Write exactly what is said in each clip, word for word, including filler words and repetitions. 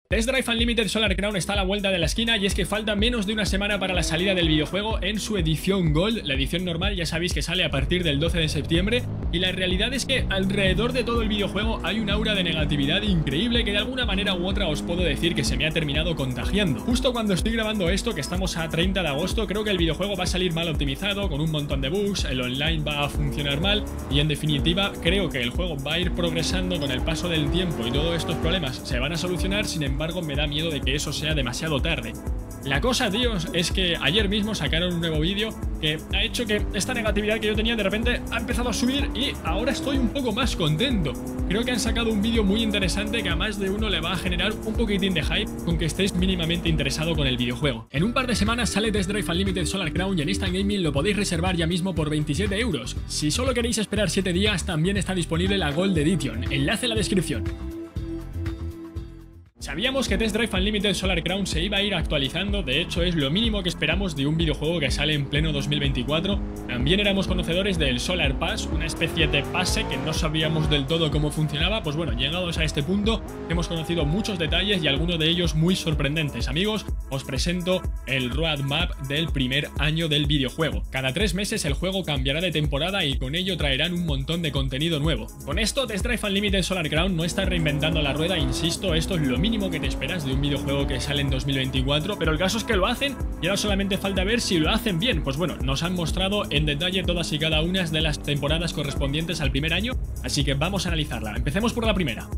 Test Drive Unlimited Solar Crown está a la vuelta de la esquina y es que falta menos de una semana para la salida del videojuego en su edición Gold. La edición normal ya sabéis que sale a partir del doce de septiembre y la realidad es que alrededor de todo el videojuego hay un aura de negatividad increíble que de alguna manera u otra os puedo decir que se me ha terminado contagiando. Justo cuando estoy grabando esto, que estamos a treinta de agosto, creo que el videojuego va a salir mal optimizado, con un montón de bugs, el online va a funcionar mal y en definitiva creo que el juego va a ir progresando con el paso del tiempo y todos estos problemas se van a solucionar. Sin embargo, Sin embargo, me da miedo de que eso sea demasiado tarde. La cosa, tíos, es que ayer mismo sacaron un nuevo vídeo que ha hecho que esta negatividad que yo tenía de repente ha empezado a subir y ahora estoy un poco más contento. Creo que han sacado un vídeo muy interesante que a más de uno le va a generar un poquitín de hype con que estéis mínimamente interesado con el videojuego. En un par de semanas sale Test Drive Unlimited Solar Crown y en Instant Gaming lo podéis reservar ya mismo por veintisiete euros. Si solo queréis esperar siete días, también está disponible la Gold Edition. Enlace en la descripción. Sabíamos que Test Drive Unlimited Solar Crown se iba a ir actualizando, de hecho es lo mínimo que esperamos de un videojuego que sale en pleno dos mil veinticuatro. También éramos conocedores del Solar Pass, una especie de pase que no sabíamos del todo cómo funcionaba. Pues bueno, llegados a este punto hemos conocido muchos detalles y algunos de ellos muy sorprendentes. Amigos, os presento el roadmap del primer año del videojuego. Cada tres meses el juego cambiará de temporada y con ello traerán un montón de contenido nuevo. Con esto Test Drive Unlimited Solar Crown no está reinventando la rueda, insisto, esto es lo mínimo mínimo que te esperas de un videojuego que sale en dos mil veinticuatro, pero el caso es que lo hacen y ahora solamente falta ver si lo hacen bien. Pues bueno, nos han mostrado en detalle todas y cada una de las temporadas correspondientes al primer año, así que vamos a analizarla. Empecemos por la primera.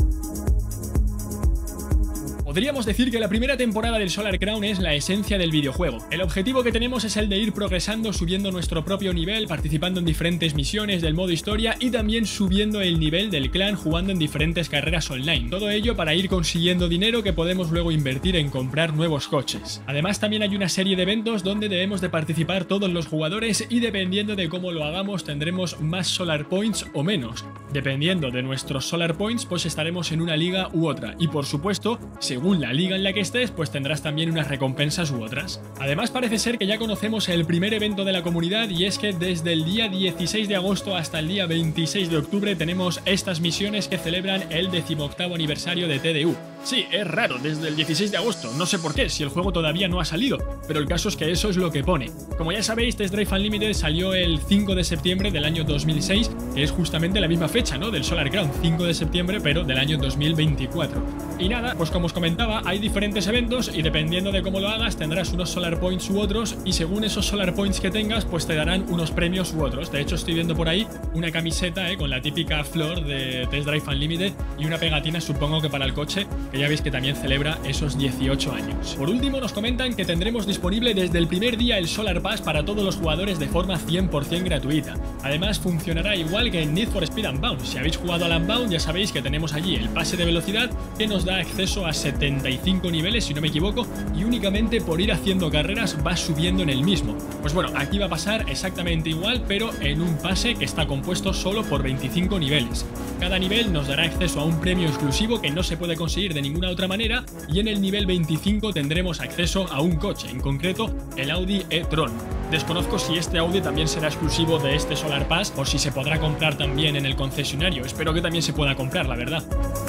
Podríamos decir que la primera temporada del Solar Crown es la esencia del videojuego. El objetivo que tenemos es el de ir progresando, subiendo nuestro propio nivel, participando en diferentes misiones del modo historia y también subiendo el nivel del clan jugando en diferentes carreras online. Todo ello para ir consiguiendo dinero que podemos luego invertir en comprar nuevos coches. Además también hay una serie de eventos donde debemos de participar todos los jugadores y dependiendo de cómo lo hagamos tendremos más Solar Points o menos. Dependiendo de nuestros Solar Points pues estaremos en una liga u otra y por supuesto, según Según la liga en la que estés, pues tendrás también unas recompensas u otras. Además parece ser que ya conocemos el primer evento de la comunidad y es que desde el día dieciséis de agosto hasta el día veintiséis de octubre tenemos estas misiones que celebran el decimoctavo aniversario de T D U. Sí, es raro, desde el dieciséis de agosto, no sé por qué, si el juego todavía no ha salido, pero el caso es que eso es lo que pone. Como ya sabéis, Test Drive Unlimited salió el cinco de septiembre del año dos mil seis, que es justamente la misma fecha, ¿no? Del Solar Crown, cinco de septiembre, pero del año dos mil veinticuatro. Y nada, pues como os comentaba, hay diferentes eventos y dependiendo de cómo lo hagas tendrás unos Solar Points u otros y según esos Solar Points que tengas, pues te darán unos premios u otros. De hecho, estoy viendo por ahí una camiseta, ¿eh? Con la típica flor de Test Drive Unlimited y una pegatina, supongo que para el coche, que ya veis que también celebra esos dieciocho años. Por último nos comentan que tendremos disponible desde el primer día el Solar Pass para todos los jugadores de forma cien por cien gratuita. Además funcionará igual que en Need for Speed Unbound. Si habéis jugado al Unbound ya sabéis que tenemos allí el pase de velocidad que nos da acceso a setenta y cinco niveles si no me equivoco y únicamente por ir haciendo carreras va subiendo en el mismo. Pues bueno, aquí va a pasar exactamente igual pero en un pase que está compuesto solo por veinticinco niveles. Cada nivel nos dará acceso a un premio exclusivo que no se puede conseguir de ninguna otra manera y en el nivel veinticinco tendremos acceso a un coche, en concreto el Audi e-tron. Desconozco si este Audi también será exclusivo de este Solar Pass o si se podrá comprar también en el concesionario. Espero que también se pueda comprar, la verdad.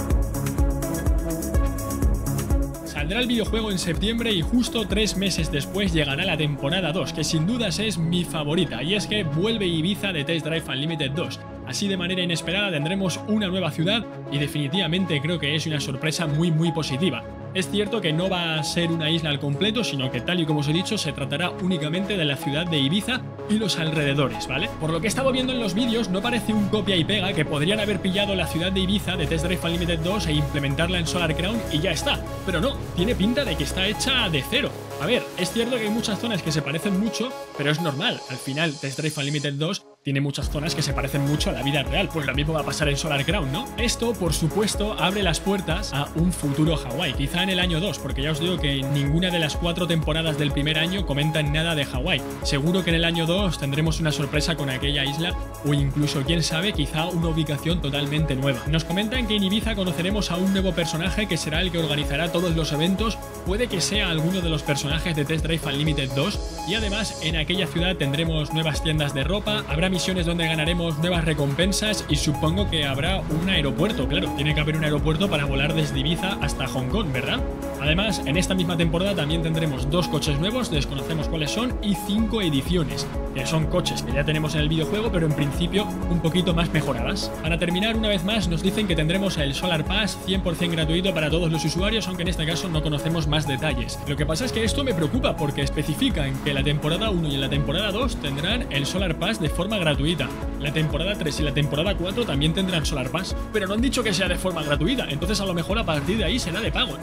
Saldrá el videojuego en septiembre y justo tres meses después llegará la temporada dos, que sin dudas es mi favorita, y es que vuelve Ibiza de Test Drive Unlimited dos. Así de manera inesperada tendremos una nueva ciudad y definitivamente creo que es una sorpresa muy muy positiva. Es cierto que no va a ser una isla al completo, sino que tal y como os he dicho se tratará únicamente de la ciudad de Ibiza y los alrededores, ¿vale? Por lo que he estado viendo en los vídeos no parece un copia y pega, que podrían haber pillado la ciudad de Ibiza de Test Drive Unlimited dos e implementarla en Solar Crown y ya está, pero no, tiene pinta de que está hecha de cero. A ver, es cierto que hay muchas zonas que se parecen mucho, pero es normal, al final Test Drive Unlimited dos tiene muchas zonas que se parecen mucho a la vida real, pues lo mismo va a pasar en Solar Crown, ¿no? Esto, por supuesto, abre las puertas a un futuro Hawái, quizá en el año dos, porque ya os digo que ninguna de las cuatro temporadas del primer año comentan nada de Hawái. Seguro que en el año dos tendremos una sorpresa con aquella isla o incluso, quién sabe, quizá una ubicación totalmente nueva. Nos comentan que en Ibiza conoceremos a un nuevo personaje que será el que organizará todos los eventos, puede que sea alguno de los personajes de Test Drive Unlimited dos y además en aquella ciudad tendremos nuevas tiendas de ropa, habrá misiones donde ganaremos nuevas recompensas y supongo que habrá un aeropuerto, claro, tiene que haber un aeropuerto para volar desde Ibiza hasta Hong Kong, ¿verdad? Además, en esta misma temporada también tendremos dos coches nuevos, desconocemos cuáles son, y cinco ediciones, que son coches que ya tenemos en el videojuego, pero en principio un poquito más mejoradas. Para terminar, una vez más, nos dicen que tendremos el Solar Pass cien por cien gratuito para todos los usuarios, aunque en este caso no conocemos más detalles. Lo que pasa es que esto me preocupa porque especifican que la temporada uno y en la temporada dos tendrán el Solar Pass de forma gratuita. La temporada tres y la temporada cuatro también tendrán Solar Pass, pero no han dicho que sea de forma gratuita, entonces a lo mejor a partir de ahí será de pago.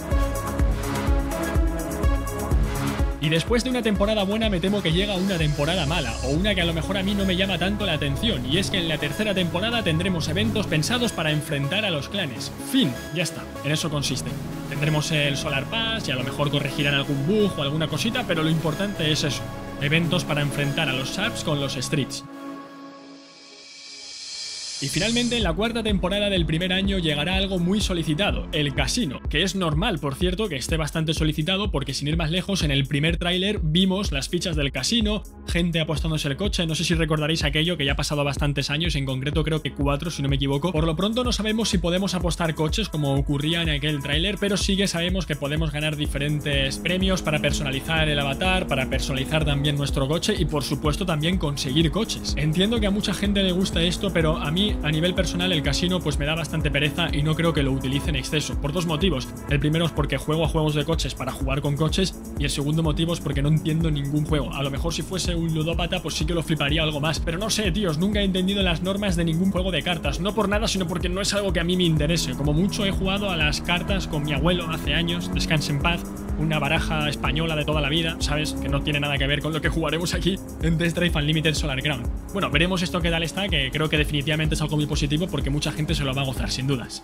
Y después de una temporada buena me temo que llega una temporada mala, o una que a lo mejor a mí no me llama tanto la atención, y es que en la tercera temporada tendremos eventos pensados para enfrentar a los clanes. Fin, ya está, en eso consiste. Tendremos el Solar Pass y a lo mejor corregirán algún bug o alguna cosita, pero lo importante es eso, eventos para enfrentar a los subs con los streets. Y finalmente, en la cuarta temporada del primer año llegará algo muy solicitado, el casino, que es normal, por cierto, que esté bastante solicitado porque sin ir más lejos, en el primer tráiler vimos las fichas del casino, gente apostándose el coche, no sé si recordaréis aquello que ya ha pasado bastantes años, en concreto creo que cuatro si no me equivoco. Por lo pronto no sabemos si podemos apostar coches como ocurría en aquel tráiler, pero sí que sabemos que podemos ganar diferentes premios para personalizar el avatar, para personalizar también nuestro coche y por supuesto también conseguir coches. Entiendo que a mucha gente le gusta esto, pero a mí a nivel personal el casino pues me da bastante pereza y no creo que lo utilice en exceso, por dos motivos. El primero es porque juego a juegos de coches para jugar con coches y el segundo motivo es porque no entiendo ningún juego. A lo mejor si fuese un ludópata pues sí que lo fliparía algo más, pero no sé, tíos, nunca he entendido las normas de ningún juego de cartas, no por nada sino porque no es algo que a mí me interese. Como mucho he jugado a las cartas con mi abuelo hace años, descanse en paz, una baraja española de toda la vida, ¿sabes? Que no tiene nada que ver con lo que jugaremos aquí en Test Drive Unlimited Solar Crown. Bueno, veremos esto qué tal está, que creo que definitivamente es algo muy positivo porque mucha gente se lo va a gozar, sin dudas.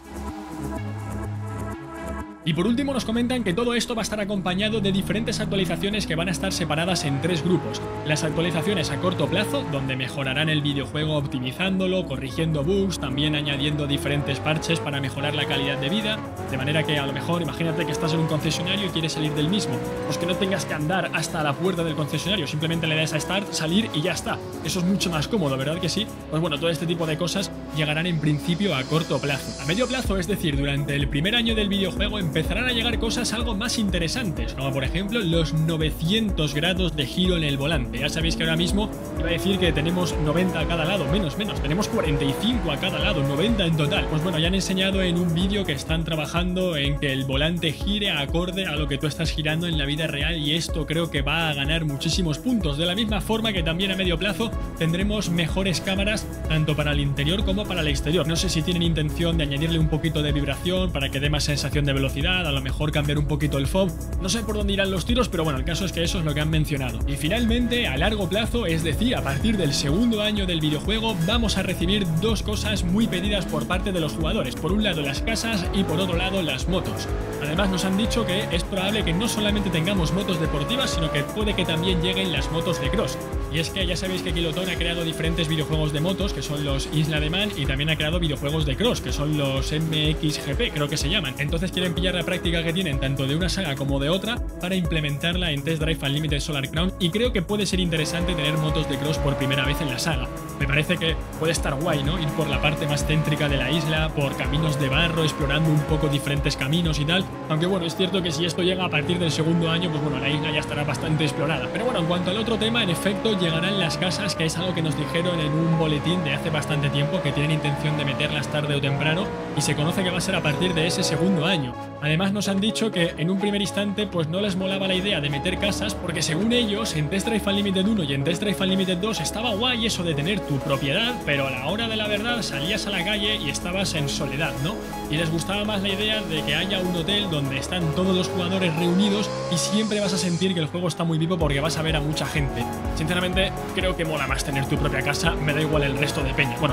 Y por último nos comentan que todo esto va a estar acompañado de diferentes actualizaciones que van a estar separadas en tres grupos. Las actualizaciones a corto plazo, donde mejorarán el videojuego optimizándolo, corrigiendo bugs, también añadiendo diferentes parches para mejorar la calidad de vida, de manera que a lo mejor, imagínate que estás en un concesionario y quieres salir del mismo, pues que no tengas que andar hasta la puerta del concesionario, simplemente le das a Start, salir y ya está. Eso es mucho más cómodo, ¿verdad que sí? Pues bueno, todo este tipo de cosas llegarán en principio a corto plazo. A medio plazo, es decir, durante el primer año del videojuego, empezarán a llegar cosas algo más interesantes, como por ejemplo los novecientos grados de giro en el volante. Ya sabéis que ahora mismo iba a decir que tenemos noventa a cada lado, menos, menos, tenemos cuarenta y cinco a cada lado, noventa en total. Pues bueno, ya han enseñado en un vídeo que están trabajando en que el volante gire acorde a lo que tú estás girando en la vida real y esto creo que va a ganar muchísimos puntos. De la misma forma que también a medio plazo tendremos mejores cámaras tanto para el interior como para el exterior. No sé si tienen intención de añadirle un poquito de vibración para que dé más sensación de velocidad, a lo mejor cambiar un poquito el F O V, no sé por dónde irán los tiros, pero bueno, el caso es que eso es lo que han mencionado. Y finalmente, a largo plazo, es decir, a partir del segundo año del videojuego, vamos a recibir dos cosas muy pedidas por parte de los jugadores, por un lado las casas y por otro lado las motos. Además nos han dicho que es probable que no solamente tengamos motos deportivas, sino que puede que también lleguen las motos de cross. Y es que ya sabéis que Kiloton ha creado diferentes videojuegos de motos, que son los Isla de Man, y también ha creado videojuegos de cross, que son los M X G P, creo que se llaman. Entonces quieren pillar la práctica que tienen tanto de una saga como de otra para implementarla en Test Drive Unlimited Solar Crown, y creo que puede ser interesante tener motos de cross por primera vez en la saga. Me parece que puede estar guay, ¿no? Ir por la parte más céntrica de la isla, por caminos de barro, explorando un poco diferentes caminos y tal. Aunque bueno, es cierto que si esto llega a partir del segundo año, pues bueno, la isla ya estará bastante explorada. Pero bueno, en cuanto al otro tema, en efecto, llegarán las casas, que es algo que nos dijeron en un boletín de hace bastante tiempo, que tienen intención de meterlas tarde o temprano, y se conoce que va a ser a partir de ese segundo año. Además nos han dicho que en un primer instante pues no les molaba la idea de meter casas, porque según ellos en Test Drive Unlimited uno y en Test Drive Unlimited dos estaba guay eso de tener tu propiedad, pero a la hora de la verdad salías a la calle y estabas en soledad, ¿no? Y les gustaba más la idea de que haya un hotel donde están todos los jugadores reunidos y siempre vas a sentir que el juego está muy vivo porque vas a ver a mucha gente. Sinceramente creo que mola más tener tu propia casa, me da igual el resto de peña. Bueno, me da igual hasta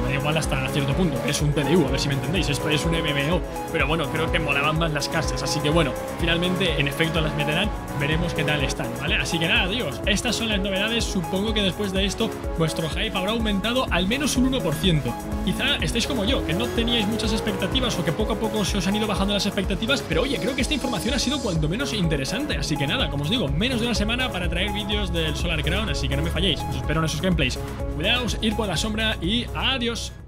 hasta cierto punto, que es un T D U, a ver si me entendéis, esto es un M M O, pero bueno, creo que molaban más las casas, así que bueno, finalmente en efecto las meterán, veremos qué tal están, ¿vale? Así que nada, Dios, estas son las novedades, supongo que después de esto vuestro hype habrá aumentado al menos un uno por ciento. Quizá estéis como yo, que no teníais muchas expectativas o que poco a poco se os han ido bajando las expectativas, pero oye, creo que esta información ha sido cuanto menos interesante, así que nada, como os digo, menos de una semana para traer vídeos del Solar Crown, así que no me falléis, os espero en esos gameplays. Cuidaos, ir por la sombra y adiós.